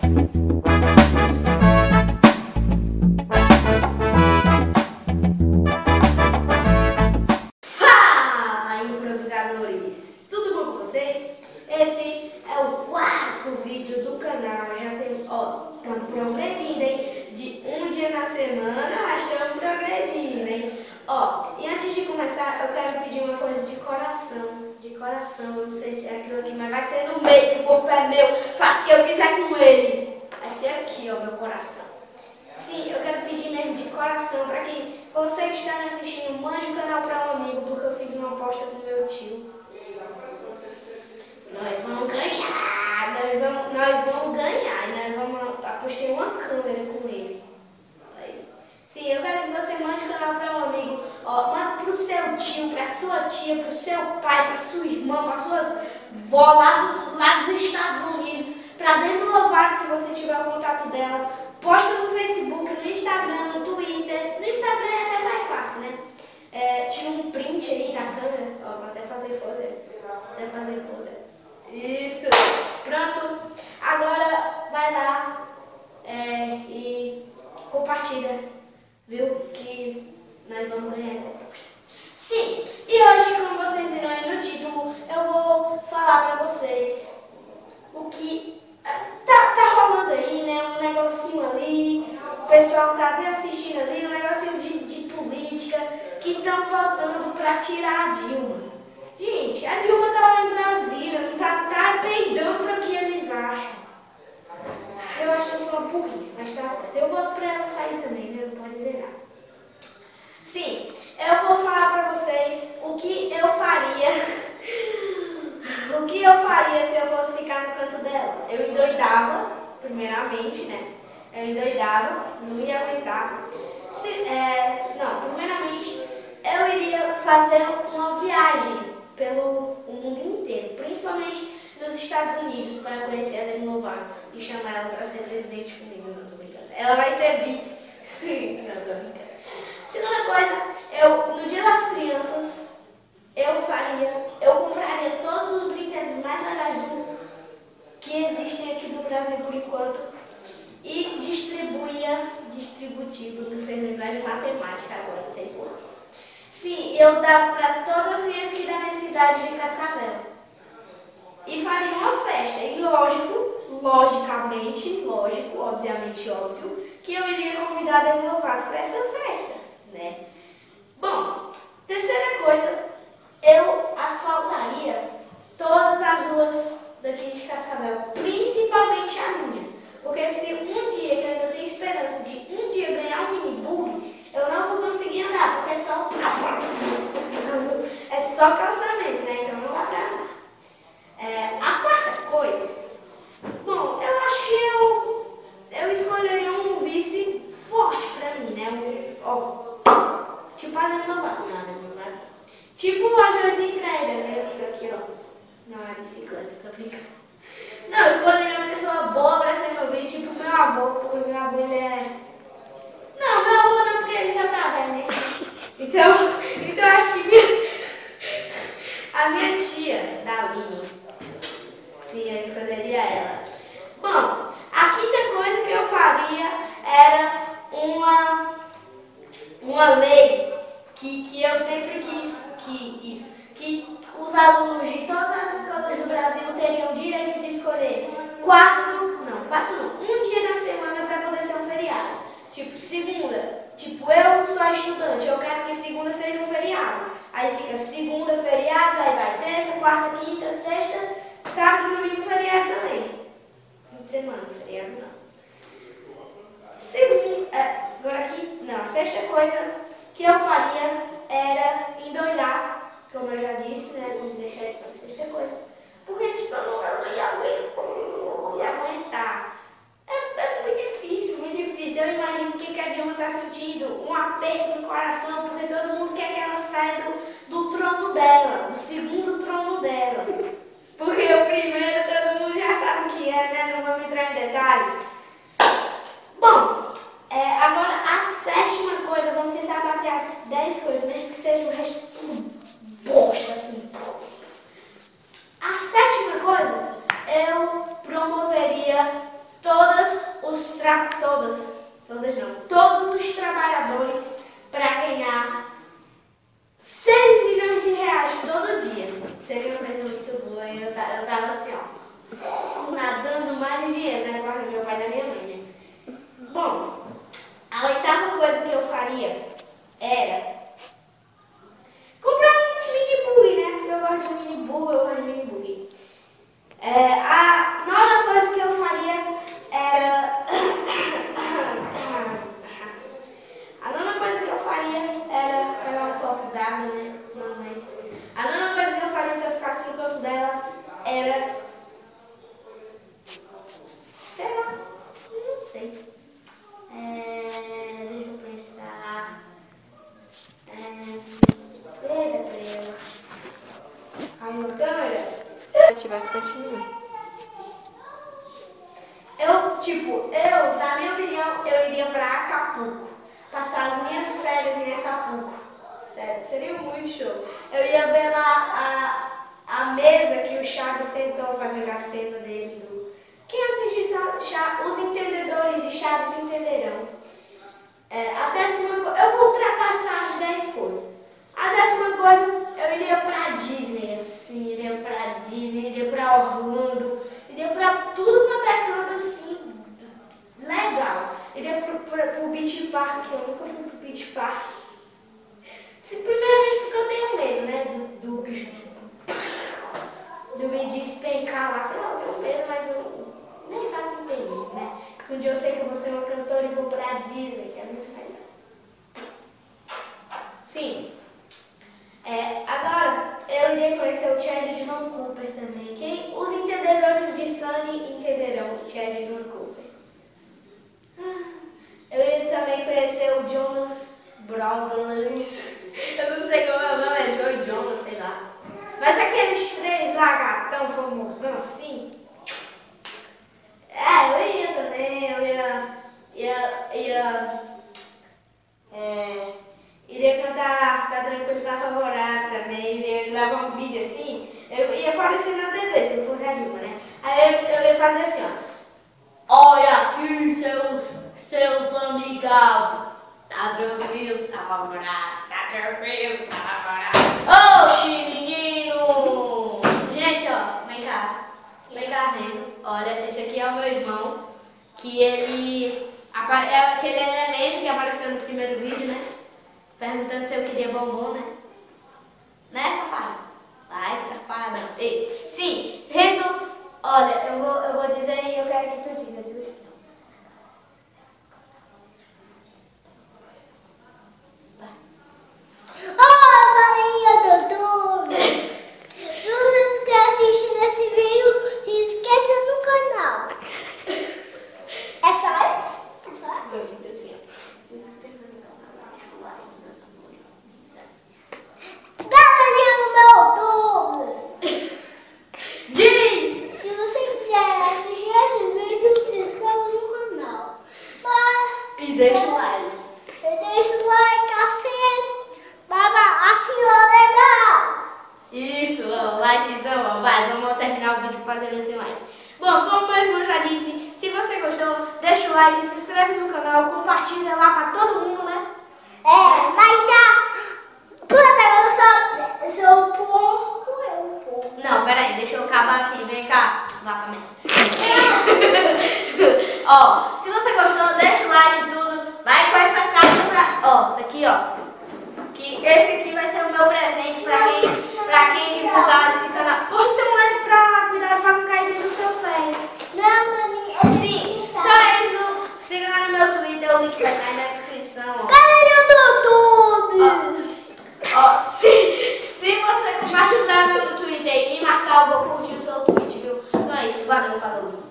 Fala, improvisadores! Tudo bom com vocês? Esse é o quarto vídeo do canal. Já tem, estamos progredindo, hein? De um dia na semana, mas estamos progredindo, hein? E antes de começar, eu quero pedir uma coisa de coração. Eu não sei se é aquilo aqui, mas vai ser no meio, que o corpo é meu. Faço o que eu quiser com ele. Vai ser aqui, ó, meu coração. Sim, eu quero pedir mesmo de coração para que você que está me assistindo mande o canal para um amigo, porque eu fiz uma aposta com meu tio. Nós vamos ganhar, apostei uma câmera com ele. Sim, eu quero que você mande o canal para um amigo, manda para o seu tio, para sua tia, para o seu pai, para sua irmã, para suas vó lá dos Estados Unidos, para Demi Lovato, se você tiver o contato dela. Posta no Facebook, no Instagram, no Twitter. No Instagram é até mais fácil, né? Tira um print aí na câmera. Vou até fazer pose. Isso. Pronto. Agora vai lá e compartilha, viu? Que nós vamos ganhar essa aposta. Sim. E hoje, como vocês viram aí no título, eu vou falar pra vocês o que tá rolando aí, né? Um negocinho ali, o pessoal tá até assistindo ali, um negocinho de política que estão votando pra tirar a Dilma. Gente, a Dilma tá lá em Brasília, não tá peidando pra o que eles acham. Eu acho isso uma burrice, mas tá certo. Eu voto pra ela sair também, né? Não pode dizer nada. Sim, eu vou falar pra vocês o que eu faria. O que eu faria se eu fosse ficar no canto dela? Eu endoidava, primeiramente, né? Não ia aguentar. Primeiramente, eu iria fazer uma viagem pelo mundo inteiro, principalmente nos Estados Unidos, para conhecer a Demi Lovato e chamar ela para ser presidente comigo. Não tô brincando. Ela vai ser vice. Não tô brincando. Segunda coisa, no Dia das Crianças, eu compraria todos os brinquedos mais legais que existem aqui no Brasil por enquanto e distributivo, me fez lembrar de matemática agora, não sei porquê. Sim, eu dava para todas as crianças aqui da minha cidade de Cascavel. E faria uma festa, e obviamente óbvio, que eu iria convidar a Demi Lovato para essa festa, né? Bom, terceira coisa, eu asfaltaria todas as ruas daqui de Cascavel, principalmente a minha. Porque se um dia, que eu ainda tenho esperança de um dia ganhar um mini bug, eu não vou conseguir andar, porque é só calçamento, né? Então não dá pra andar. A quarta coisa, bom, eu acho que eu escolheria um vice forte pra mim, né? Tipo a Demi Lovato, tipo a Joyce Kreida, né? Aqui, não é bicicleta, tô brincando. Não, eu escolheria uma pessoa boa pra ser meu vice, tipo meu avô, porque meu avô ele é... Não, meu avô não, porque ele já tá velho, né? Então acho que a minha tia, Daline, sim, eu escolheria ela. Bom, a quinta coisa que eu faria era uma lei que eu sempre quis que os alunos de todas as escolas do Brasil teriam direito de escolher um dia na semana para poder ser um feriado. Tipo, segunda. Tipo, eu sou estudante, eu quero que segunda seja um feriado. Aí fica segunda, feriado, aí vai terça, quarta, quinta, sexta, sábado, domingo, feriado também. Fim de semana, feriado não. A sexta coisa que eu faria era endoidar, como eu já disse, né? Vamos deixar isso para a sexta coisa. Porque, tipo, eu não ia aguentar. É muito difícil. Eu imagino o que a Dilma está sentindo, um aperto no coração, porque todo mundo quer que ela saia do trono dela, do segundo trono dela. Porque o primeiro todo mundo já sabe o que é, né? Não vamos entrar em detalhes. Bom, agora a sétima coisa, vamos tentar bater as 10 coisas, mesmo que seja o resto tudo bosta, assim. A sétima coisa, eu promoveria todas todos os trabalhadores para ganhar 6 milhões de reais todo dia. Seria uma coisa muito boa. Eu tava assim, ó, nadando mais dinheiro na guarda do meu pai e da minha mãe, né? Bom, a oitava coisa que eu faria era comprar um mini bug, né? Eu gosto de mini bug, eu gosto de mini bug. A nova coisa que eu faria era... A nona coisa que eu faria era pegar um copo d'água, né? Não, mas... A nona coisa que eu faria se eu ficasse no canto dela era... Sei lá, não sei. Deixa eu pensar... Eita, prela. Ai, meu câmera. Se eu tivesse continuado. Na minha opinião, eu iria pra Acapulco. Passar as minhas férias em Acapulco. Sério, seria muito show. Eu ia ver lá a mesa que o Chaves sentou fazendo a cena dele. Quem assistir Chaves, os entendedores de Chaves entenderão. A 10ª coisa, eu vou ultrapassar as 10 coisas. A 10ª coisa, eu iria pra Disney, assim, iria pra Disney, iria pra Orlando, iria pra tudo quanto é canto, assim, legal. Iria pro Beach Park, que eu nunca fui pro Beach Park. Primeiramente porque eu tenho medo, né, do bicho, do me despencar lá, sei lá, eu tenho medo, mas eu nem faço entender, né? Porque um dia eu sei que eu vou ser uma cantora e vou pra Disney, que é muito melhor. Sim. Agora, eu iria conhecer o Chad de Van Cooper também. Os entendedores de Sunny entenderão o Chad de Van Cooper. Eu iria também conhecer o Jonas Brothers. Eu não sei como é o nome, é Joey Jonas, sei lá. Mas aqueles 3 lagartão famosão assim. Eu ia também, iria cantar Tá Tranquilo, Tá Favorável também, iria gravar um vídeo assim, eu ia aparecer na TV, se eu fosse a Dilma, né? Aí eu ia fazer assim, ó. Olha aqui, seus amigados, tá tranquilo, tá favorável, tá tranquilo, tá favorável. Oxi, menino! Gente, ó, vem cá, Renzo. Olha, esse aqui é o meu irmão, que ele é aquele elemento que apareceu no primeiro vídeo, né? Perguntando se eu queria bombom, né? Né, safada? Vai, safada. Ei, sim, Renzo, olha, eu vou dizer e eu quero que tu diga, viu? Deixa o like. Deixa o like assim, para a senhora legal. Isso, ó, likezão, ó. Vai, vamos terminar o vídeo fazendo esse like. Bom, como meu irmão já disse, se você gostou, deixa o like, se inscreve no canal, compartilha lá pra todo mundo, né? Mas já, eu sou um porco, Não, peraí, deixa eu acabar aqui, vem cá. Vá pra mim. Ó, se você gostou, deixa o like e tudo. Vai com essa caixa pra... Ó, tá aqui, ó. Que esse aqui vai ser o meu presente pra quem divulgar esse canal. Pô, então leve pra lá, cuidado pra não cair dentro dos seus pés. Não, pra mim Sim, então é isso. Siga lá no meu Twitter, o link vai estar aí na descrição, ó. canal do YouTube. Ó, se você compartilhar meu Twitter e me marcar, eu vou curtir o seu tweet, viu? Então é isso, valeu, falou.